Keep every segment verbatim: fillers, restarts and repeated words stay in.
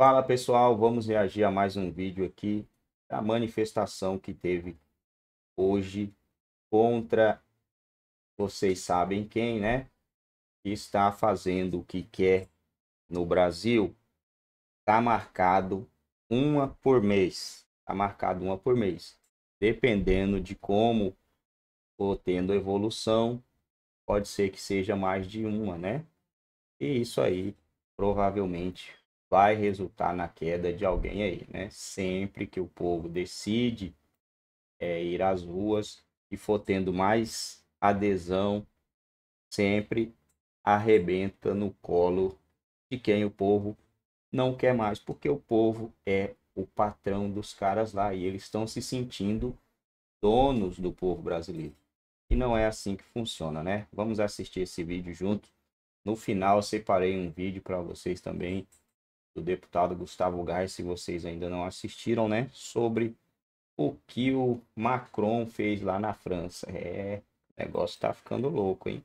Fala pessoal, vamos reagir a mais um vídeo aqui da manifestação que teve hoje contra, vocês sabem quem, né? Que está fazendo o que quer no Brasil. Está marcado uma por mês, está marcado uma por mês. Dependendo de como for tendo evolução, pode ser que seja mais de uma, né? E isso aí provavelmente vai resultar na queda de alguém aí, né? Sempre que o povo decide é, ir às ruas e for tendo mais adesão, sempre arrebenta no colo de quem o povo não quer mais, porque o povo é o patrão dos caras lá e eles estão se sentindo donos do povo brasileiro. E não é assim que funciona, né? Vamos assistir esse vídeo junto. No final eu separei um vídeo para vocês também do deputado Gustavo Gás, se vocês ainda não assistiram, né? Sobre o que o Macron fez lá na França. É, o negócio tá ficando louco, hein?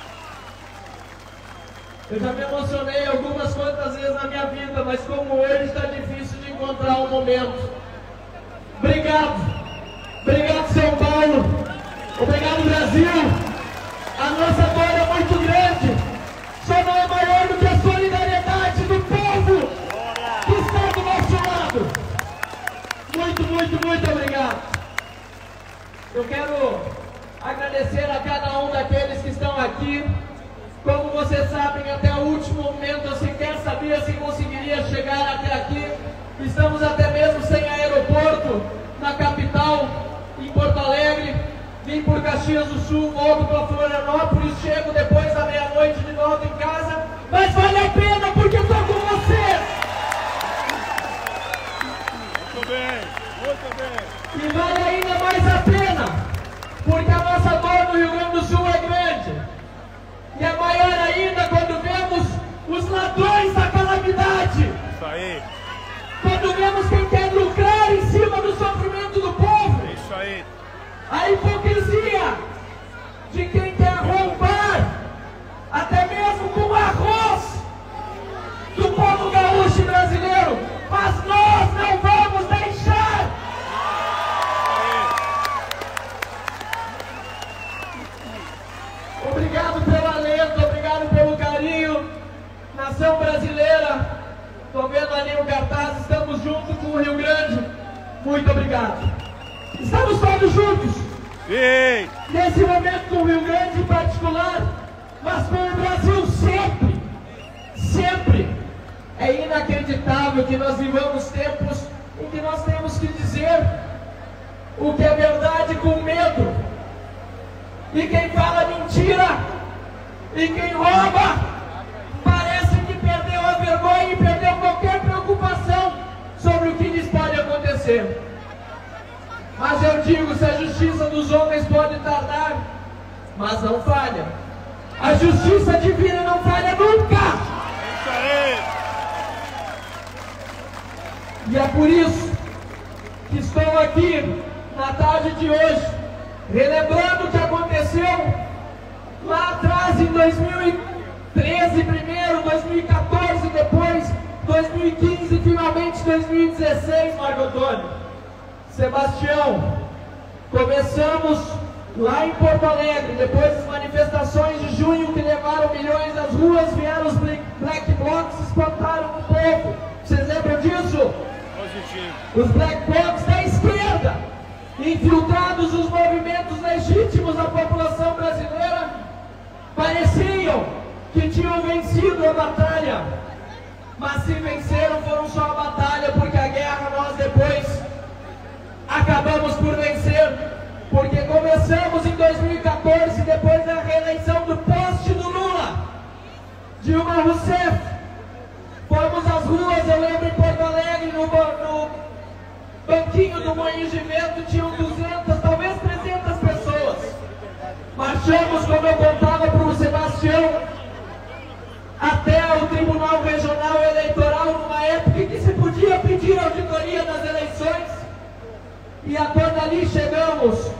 Eu já me emocionei algumas quantas vezes na minha vida, mas como hoje está difícil de encontrar um momento. Obrigado. Obrigado, São Paulo. Obrigado, Brasil. A nossa dor é muito grande. Só não é maior do que a solidariedade do povo que está do nosso lado. Muito, muito, muito obrigado. Eu quero agradecer a cada um daqueles que estão aqui. Como vocês sabem, até o último momento eu sequer sabia se conseguiria chegar até aqui. Estamos até mesmo sem aeroporto na capital, em Porto Alegre. Vim por Caxias do Sul, volto para Florianópolis, chego depois da meia-noite de volta em casa. Mas vale a pena porque estou com vocês! Muito bem, muito bem. E vale ainda mais a pena porque a nossa dor no Rio Grande do Sul é grande. E é maior ainda quando vemos os ladrões da calamidade. Isso aí. Quando vemos quem quer lucrar em cima do sofrimento do povo. Isso aí. A hipocrisia de quem quer roubar, até mesmo com arroz, do povo gaúcho brasileiro. Mas nós não vamos deixar. Obrigado pelo alento, obrigado pelo carinho. Nação brasileira, estou vendo ali o cartaz, estamos juntos com o Rio Grande. Muito obrigado. Estamos todos juntos. Sim. Nesse momento com o Rio Grande em particular, mas com o Brasil sempre. Sempre. É inacreditável que nós vivamos tempos em que nós temos que dizer o que é verdade com medo. E quem fala mentira e quem rouba parece que perdeu a vergonha e perdeu qualquer preocupação sobre o que lhes pode acontecer. Mas eu digo, se a justiça dos homens pode tardar, mas não falha. A justiça divina não falha nunca. Isso aí. E é por isso que estou aqui na tarde de hoje, relembrando o que aconteceu lá atrás em dois mil e treze primeiro, dois mil e quatorze depois, dois mil e quinze e finalmente dois mil e dezesseis, Marco Antônio. Sebastião, começamos lá em Porto Alegre, depois das manifestações de junho que levaram milhões às ruas, vieram os black blocs, espantaram o povo. Vocês lembram disso? Positivo. Os black blocs da esquerda, infiltrados nos movimentos legítimos da população brasileira, pareciam que tinham vencido a batalha, mas se venceram foram só a batalha, porque a guerra nós depois acabamos por vencer, porque começamos em dois mil e quatorze, depois da reeleição do poste do Lula, Dilma Rousseff, fomos às ruas, eu lembro em Porto Alegre, no, no banquinho do Moinho de Vento, tinham duzentas, talvez trezentas pessoas. Marchamos, como eu contava para o Sebastião, até o Tribunal Regional Eleitoral, numa época em que se podia pedir auditoria das eleições. E a quando ali chegamos,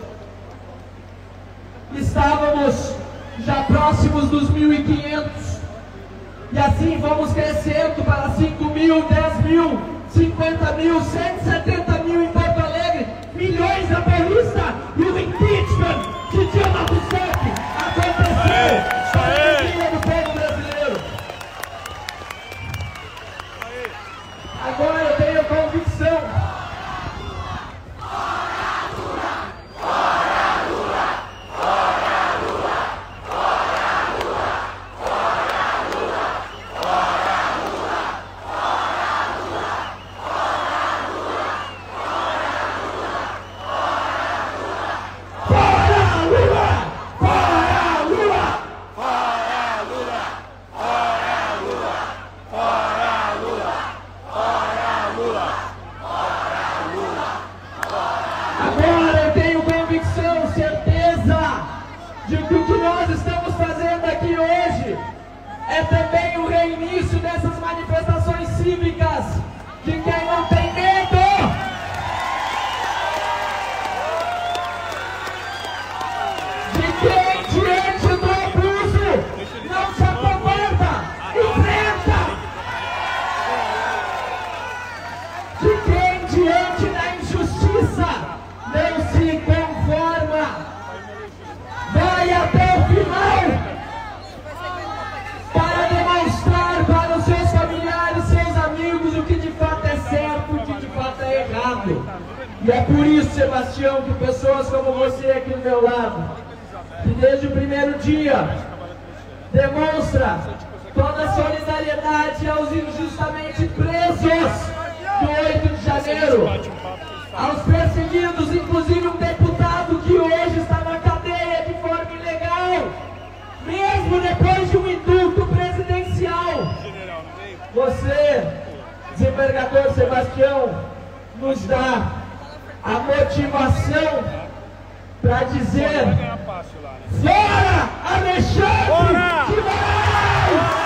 estávamos já próximos dos mil e quinhentos. E assim vamos crescendo para cinco mil, dez mil, cinquenta mil, cento e setenta mil em Porto Alegre, milhões na Paulista, e o impeachment de Dilma Rousseff aconteceu para a alegria do povo brasileiro. Agora eu tenho convicção. É também o reinício dessas manifestações cívicas de quem não tem medo. De quem, diante do abuso, não se acovarda, enfrenta. De quem, diante da injustiça, não se conforma. Vai até o final. Para os seus familiares, seus amigos, o que de fato é certo, o que de fato é errado. E é por isso, Sebastião, que pessoas como você aqui do meu lado, que desde o primeiro dia demonstra toda a solidariedade aos injustamente presos do oito de janeiro, aos perseguidos, inclusive um deputado que hoje está na cadeia de forma ilegal, mesmo depois de um indulto presidencial. Você, desembargador Sebastião, nos dá a motivação para dizer: fora Alexandre de Moraes!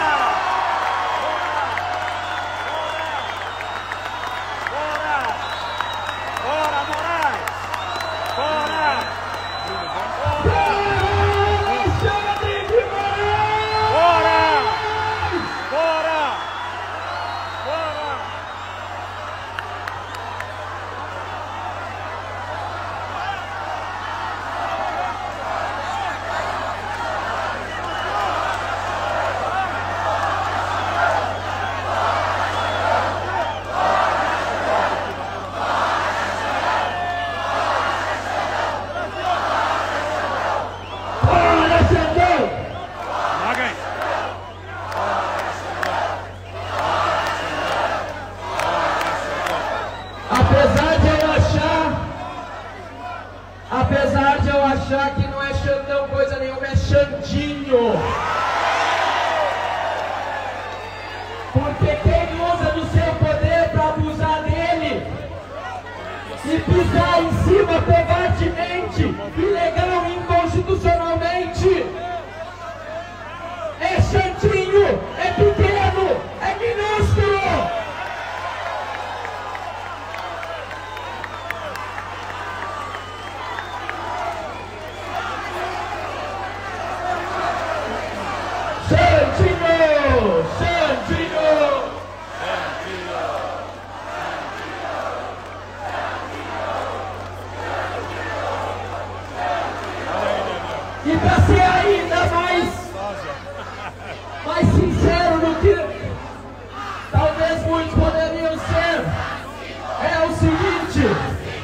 Apesar de eu achar, apesar de eu achar que não é Xandão coisa nenhuma, é Xandinho. Porque quem usa do seu poder para abusar dele e pisar em cima covardemente, ilegal e inconstitucionalmente, é Xandinho, é pequeno, é minúsculo. Xandinho! Xandinho! E para ser ainda mais, mais sincero do que talvez muitos poderiam ser, é o seguinte: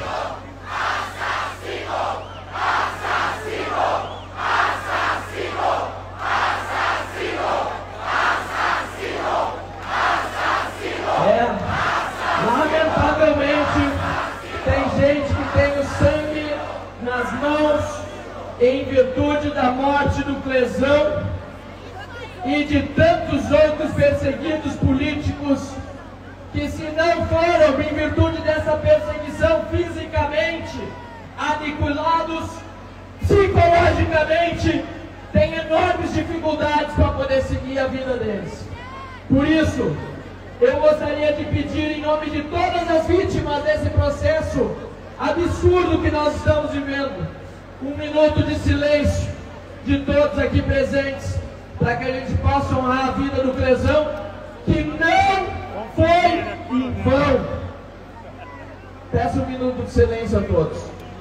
em virtude da morte do Clesão e de tantos outros perseguidos políticos que, se não foram em virtude dessa perseguição fisicamente aniquilados, psicologicamente têm enormes dificuldades para poder seguir a vida deles. Por isso, eu gostaria de pedir, em nome de todas as vítimas desse processo absurdo que nós estamos vivendo, um minuto de silêncio de todos aqui presentes, para que a gente possa honrar a vida do Crezão, que não foi em vão. Peço um minuto de silêncio a todos.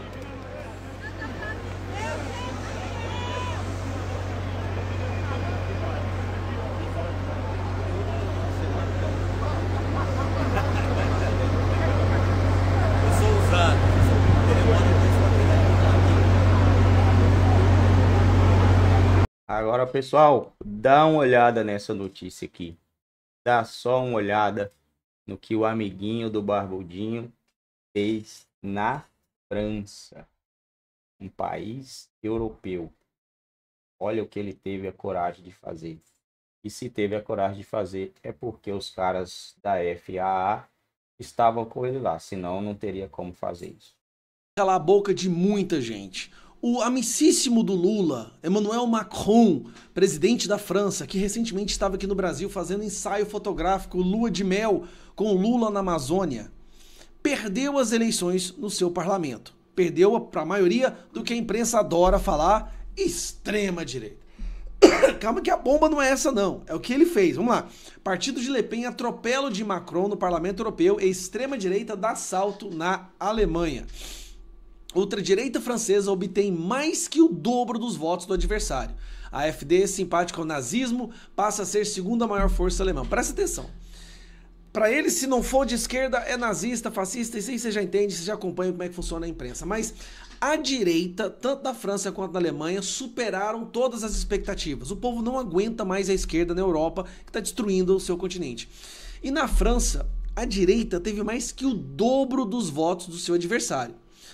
Agora, pessoal, dá uma olhada nessa notícia aqui. Dá só uma olhada no que o amiguinho do Barbudinho fez na França, um país europeu. Olha o que ele teve a coragem de fazer. E se teve a coragem de fazer, é porque os caras da F A A estavam com ele lá, senão não teria como fazer isso. Calar a boca de muita gente. O amicíssimo do Lula, Emmanuel Macron, presidente da França, que recentemente estava aqui no Brasil fazendo ensaio fotográfico lua de mel com Lula na Amazônia, perdeu as eleições no seu parlamento. Perdeu para a maioria do que a imprensa adora falar, extrema-direita. Calma que a bomba não é essa não, é o que ele fez. Vamos lá. Partido de Le Pen atropela o de Macron no Parlamento Europeu e extrema-direita dá salto na Alemanha. Ultradireita francesa obtém mais que o dobro dos votos do adversário. A A F D, simpática ao nazismo, passa a ser segunda maior força alemã. Presta atenção. Para ele, se não for de esquerda, é nazista, fascista, isso aí você já entende, você já acompanha como é que funciona a imprensa. Mas a direita, tanto na França quanto na Alemanha, superaram todas as expectativas. O povo não aguenta mais a esquerda na Europa, que está destruindo o seu continente. E na França, a direita teve mais que o dobro dos votos do seu adversário.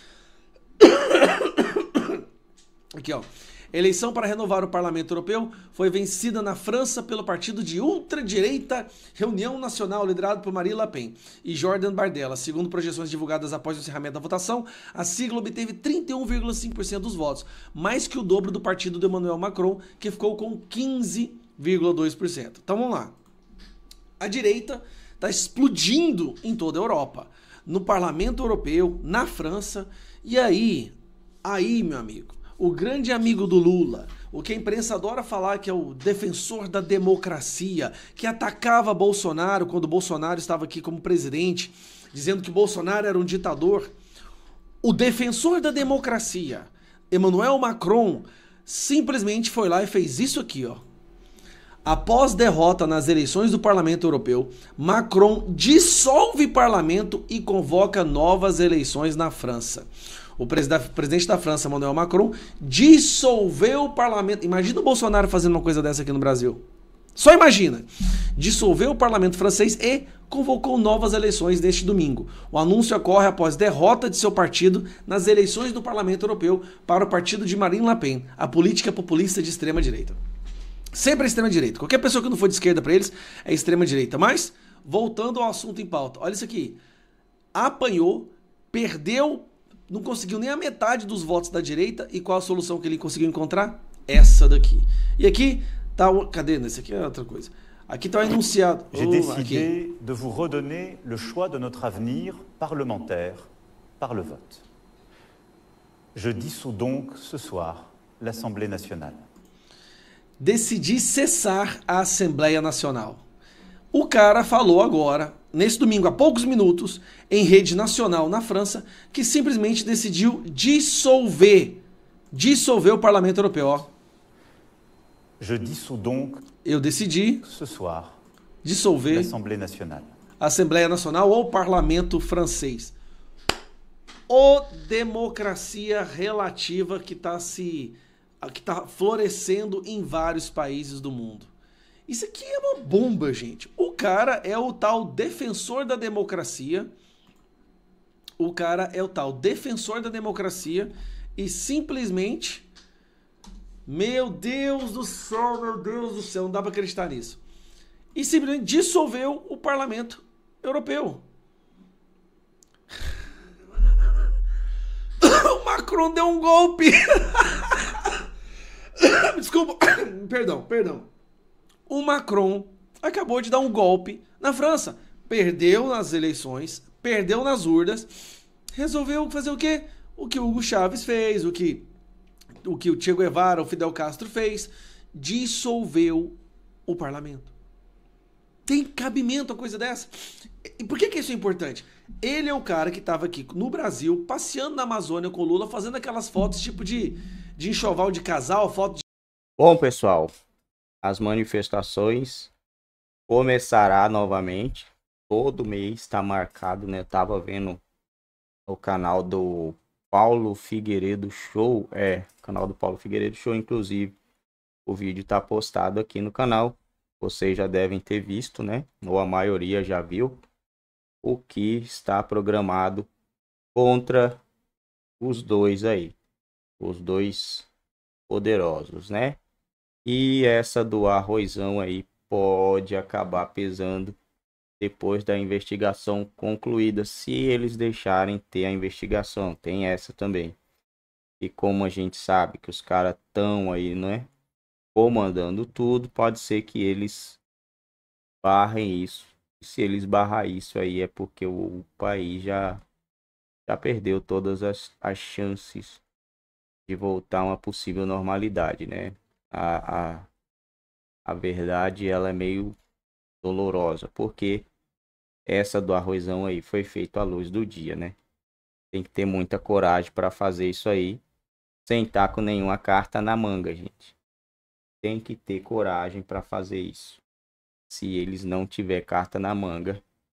Aqui, ó. Eleição para renovar o Parlamento Europeu foi vencida na França pelo partido de ultradireita Reunião Nacional, liderado por Marine Le Pen e Jordan Bardella. Segundo projeções divulgadas após o encerramento da votação, a sigla obteve trinta e um vírgula cinco por cento dos votos, mais que o dobro do partido de Emmanuel Macron, que ficou com quinze vírgula dois por cento. Então vamos lá. A direita está explodindo em toda a Europa, no Parlamento Europeu, na França, e aí, aí, meu amigo, o grande amigo do Lula, o que a imprensa adora falar que é o defensor da democracia, que atacava Bolsonaro quando Bolsonaro estava aqui como presidente, dizendo que Bolsonaro era um ditador. O defensor da democracia, Emmanuel Macron, simplesmente foi lá e fez isso aqui, ó. Após derrota nas eleições do Parlamento Europeu, Macron dissolve parlamento e convoca novas eleições na França. O presidente da França, Emmanuel Macron, dissolveu o parlamento. Imagina o Bolsonaro fazendo uma coisa dessa aqui no Brasil. Só imagina. Dissolveu o parlamento francês e convocou novas eleições neste domingo. O anúncio ocorre após derrota de seu partido nas eleições do Parlamento Europeu para o partido de Marine Le Pen, a política populista de extrema-direita. Sempre a extrema-direita. Qualquer pessoa que não for de esquerda para eles é extrema-direita. Mas, voltando ao assunto em pauta, olha isso aqui. Apanhou, perdeu, não conseguiu nem a metade dos votos da direita. E qual a solução que ele conseguiu encontrar? Essa daqui. E aqui tá o... Cadê? Esse aqui é outra coisa. Aqui tá o enunciado. J'ai oh, décidé aqui. de vous redonner le choix de notre avenir parlementaire par le vote. Je dissous donc ce soir l'Assemblée nationale. Decidi cessar a Assembleia Nacional. O cara falou agora, nesse domingo, há poucos minutos, em rede nacional na França, que simplesmente decidiu dissolver, dissolver o Parlamento Europeu. Ó. Je dissous donc Eu decidi ce soir dissolver l'Assemblée nationale. a Assembleia Nacional ou o Parlamento francês. Ô democracia relativa que está se... que está florescendo em vários países do mundo. Isso aqui é uma bomba, gente. O cara é o tal defensor da democracia. O cara é o tal defensor da democracia e simplesmente... Meu Deus do céu, meu Deus do céu, não dá para acreditar nisso. E simplesmente dissolveu o Parlamento Europeu. O Macron deu um golpe. Desculpa, perdão, perdão. O Macron acabou de dar um golpe na França. Perdeu nas eleições, perdeu nas urnas, resolveu fazer o quê? O que o Hugo Chávez fez, o que, o que o Che Guevara, o Fidel Castro fez. dissolveu o parlamento. Tem cabimento a coisa dessa? E por que que isso é importante? Ele é um cara que estava aqui no Brasil, passeando na Amazônia com o Lula, fazendo aquelas fotos tipo de, de enxoval de casal, foto de... Bom, pessoal, as manifestações começará novamente. Todo mês está marcado, né? Eu tava vendo o canal do Paulo Figueiredo Show. É, canal do Paulo Figueiredo Show, inclusive. O vídeo tá postado aqui no canal. Vocês já devem ter visto, né? Ou a maioria já viu o que está programado contra os dois aí. Os dois poderosos, né? E essa do Arrozão aí pode acabar pesando depois da investigação concluída, se eles deixarem ter a investigação. Tem essa também. E como a gente sabe que os caras estão aí, né, comandando tudo, pode ser que eles barrem isso. E se eles barrar isso aí é porque o, o país já, já perdeu todas as, as chances de voltar a uma possível normalidade, né? A, a, a verdade, ela é meio dolorosa, porque essa do Arrozão aí foi feito à luz do dia, né? Tem que ter muita coragem para fazer isso aí, sem estar com nenhuma carta na manga, gente. Tem que ter coragem para fazer isso. Se eles não tiver carta na manga,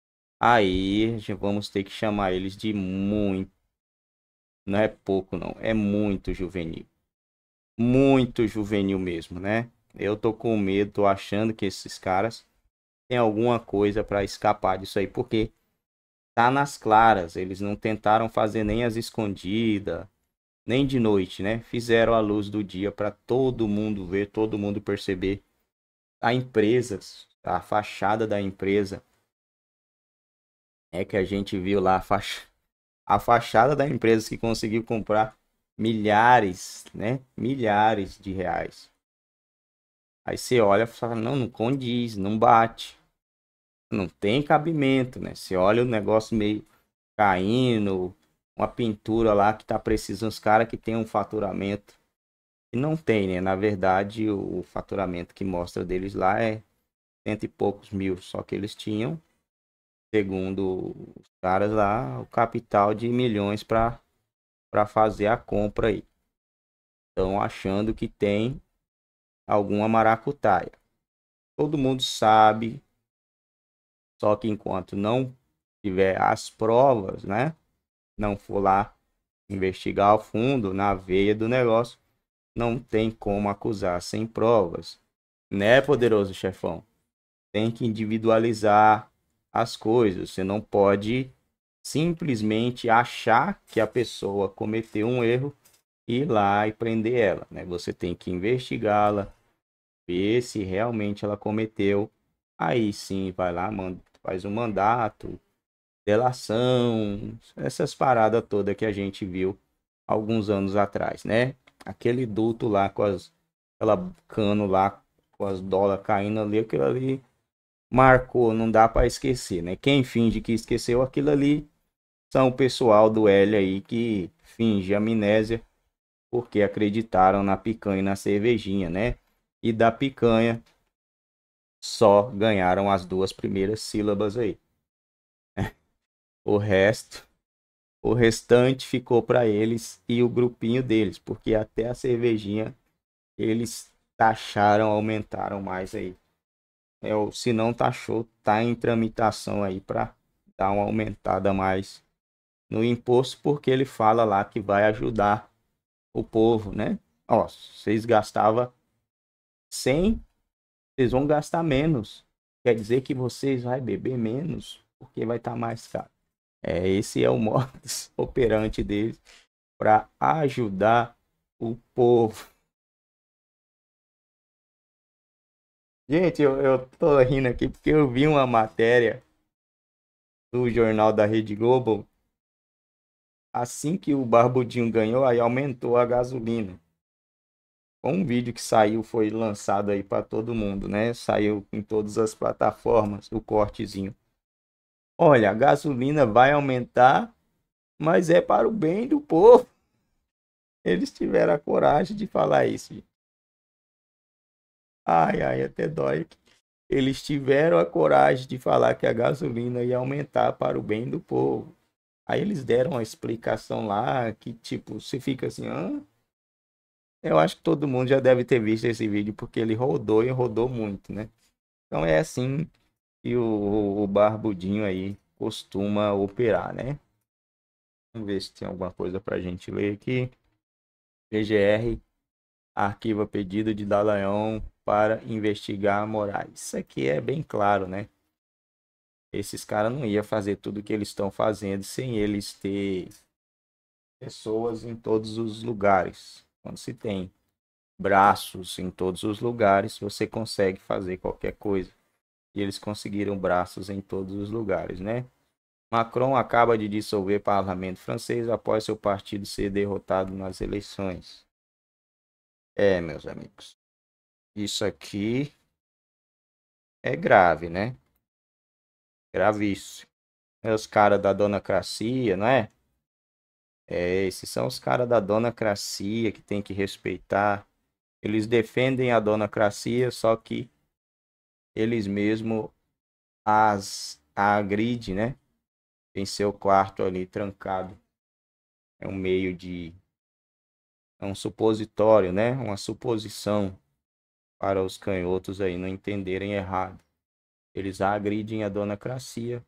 aí vamos ter que chamar eles de muito. Não é pouco, não. É muito juvenil. Muito juvenil mesmo, né? Eu tô com medo, tô achando que esses caras têm alguma coisa para escapar disso aí, porque tá nas claras. Eles não tentaram fazer nem as escondidas, nem de noite, né? Fizeram a luz do dia para todo mundo ver, todo mundo perceber. A empresa, a fachada da empresa, é que a gente viu lá a, fach... a fachada da empresa que conseguiu comprar milhares, né? Milhares de reais. Aí você olha e fala, não, não condiz, não bate. Não tem cabimento, né? Você olha o negócio meio caindo, uma pintura lá que tá precisando, os caras que tem um faturamento. E não tem, né? Na verdade, o faturamento que mostra deles lá é cento e poucos mil. Só que eles tinham, segundo os caras lá, o capital de milhões para para fazer a compra aí. Estão achando que tem alguma maracutaia. Todo mundo sabe. Só que enquanto não tiver as provas, né? Não for lá investigar ao fundo, na veia do negócio, não tem como acusar sem provas. Né, poderoso chefão? Tem que individualizar as coisas. Você não pode simplesmente achar que a pessoa cometeu um erro e ir lá e prender ela, né? Você tem que investigá-la, ver se realmente ela cometeu. Aí sim, vai lá, manda, faz um mandato, delação, essas paradas todas que a gente viu alguns anos atrás, né? Aquele duto lá com as, aquela cano lá com as dólares caindo ali, aquilo ali marcou, não dá para esquecer, né? Quem finge que esqueceu aquilo ali são o pessoal do L aí que finge amnésia porque acreditaram na picanha e na cervejinha, né? E da picanha só ganharam as duas primeiras sílabas aí. O resto, o restante ficou para eles e o grupinho deles, porque até a cervejinha eles taxaram, aumentaram mais aí. É, se não taxou, tá em tramitação aí para dar uma aumentada mais no imposto, porque ele fala lá que vai ajudar o povo, né? Ó, vocês gastavam cem, vocês vão gastar menos. Quer dizer que vocês vão beber menos, porque vai estar mais caro. É, esse é o modus operandi deles para ajudar o povo. Gente, eu, eu tô rindo aqui porque eu vi uma matéria do jornal da Rede Globo. Assim que o Barbudinho ganhou, aí aumentou a gasolina. Um vídeo que saiu, foi lançado aí para todo mundo, né? Saiu em todas as plataformas, o cortezinho. Olha, a gasolina vai aumentar, mas é para o bem do povo. Eles tiveram a coragem de falar isso. Ai, ai, até dói. Eles tiveram a coragem de falar que a gasolina ia aumentar para o bem do povo. Aí eles deram uma explicação lá que, tipo, você fica assim, hã? Eu acho que todo mundo já deve ter visto esse vídeo, porque ele rodou e rodou muito, né? Então é assim que o, o Barbudinho aí costuma operar, né? Vamos ver se tem alguma coisa pra gente ler aqui. P G R arquiva pedido de Dallagnol para investigar Moraes. Isso aqui é bem claro, né? Esses caras não iam fazer tudo o que eles estão fazendo sem eles ter pessoas em todos os lugares. Quando se tem braços em todos os lugares, você consegue fazer qualquer coisa. E eles conseguiram braços em todos os lugares, né? Macron acaba de dissolver o parlamento francês após seu partido ser derrotado nas eleições. É, meus amigos, isso aqui é grave, né? Gravíssimo. É os caras da donacracia, não é? É, esses são os caras da donacracia que tem que respeitar. Eles defendem a donacracia, só que eles mesmos as agridem, né? Tem seu quarto ali trancado. É um meio de... É um supositório, né? Uma suposição para os canhotos aí não entenderem errado. Eles agridem a donacracia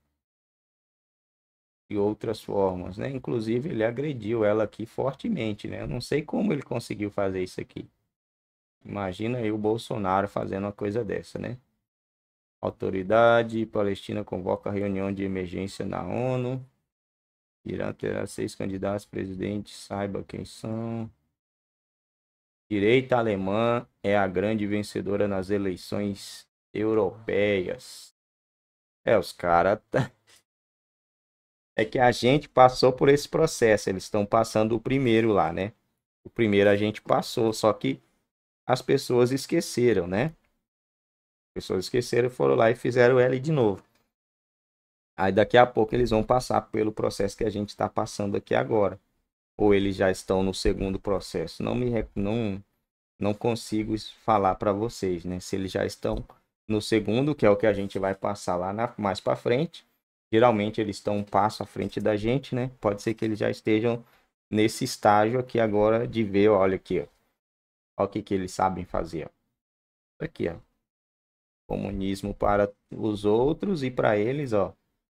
de outras formas, né? Inclusive, ele agrediu ela aqui fortemente, né? Eu não sei como ele conseguiu fazer isso aqui. Imagina aí o Bolsonaro fazendo uma coisa dessa, né? Autoridade Palestina convoca reunião de emergência na ONU. Irã terá seis candidatos presidentes, saiba quem são. Direita alemã é a grande vencedora nas eleições europeias. É, os caras... Tá... É que a gente passou por esse processo. Eles estão passando o primeiro lá, né? O primeiro a gente passou, só que as pessoas esqueceram, né? As pessoas esqueceram, foram lá e fizeram L de novo. Aí daqui a pouco eles vão passar pelo processo que a gente está passando aqui agora. Ou eles já estão no segundo processo. Não me não, não consigo falar para vocês, né? Se eles já estão no segundo, que é o que a gente vai passar lá na, mais para frente. Geralmente eles estão um passo à frente da gente, né? Pode ser que eles já estejam nesse estágio aqui agora de ver, olha aqui, ó. Olha o que, que eles sabem fazer, ó. Aqui, ó. Comunismo para os outros e para eles, ó.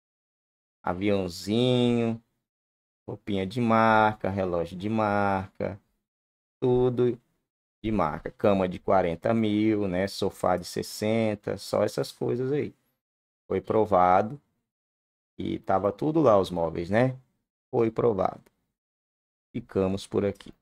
Aviãozinho, roupinha de marca, relógio de marca, tudo de marca. Cama de quarenta mil, né? Sofá de sessenta, só essas coisas aí. Foi provado e tava tudo lá os móveis, né? Foi provado. Ficamos por aqui.